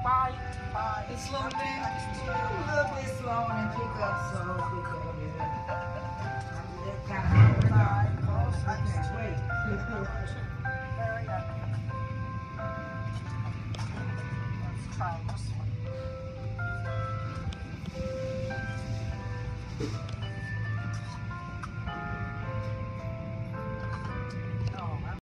Bye. Bye. It's slow down. A little bit slow and pick up, so pick up. Yeah. That kind of Bye.